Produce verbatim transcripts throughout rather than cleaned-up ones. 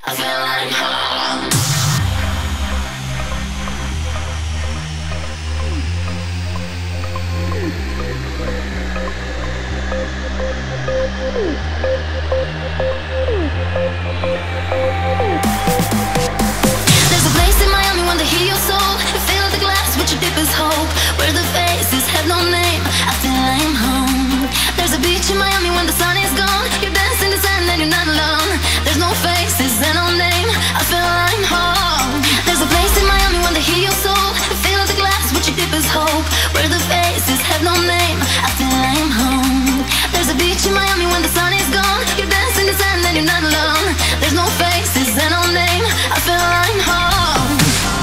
I feel like home. There's a place in Miami when they hear your soul. You fill the glass with your deepest hope, where the faces have no name. I feel I'm home. There's a beach in Miami when the sun is gone. You dance in the sand and you're not alone. There's no faces and no name. I feel I'm home. There's a place in Miami when they hear your soul. You fill the glass with your deepest hope, where the faces have no name. I feel I'm home. There's a beach in Miami when the sun is gone. You dance in the sand and you're not alone. There's no faces and no name. I feel I'm home.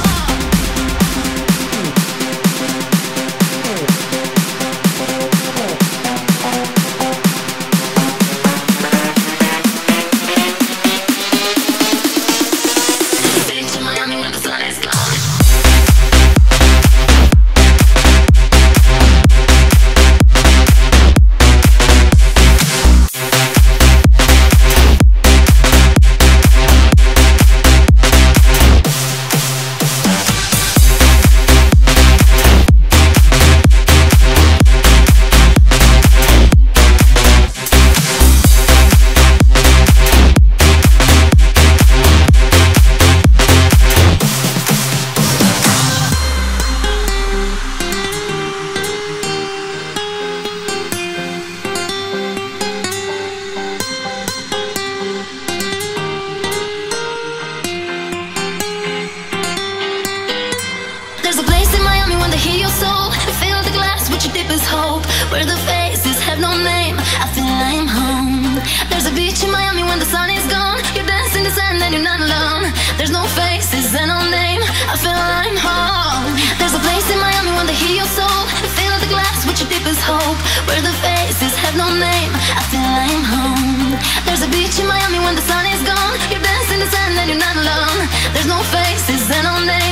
Beach in Miami when the sun is gone. There's a place in Miami when they hear your soul. You fill the glass with your deepest hope, where the faces have no name. I feel I'm home. There's a beach in Miami when the sun is gone. You dance in the sand and you're not alone. There's no faces and no name. I feel I'm home. There's a place in Miami when they hear your soul. You fill the glass with your deepest hope, where the faces have no name. I feel I'm home. There's a beach in Miami when the sun is gone. You dance in the sand and you're not alone. There's no faces and no name.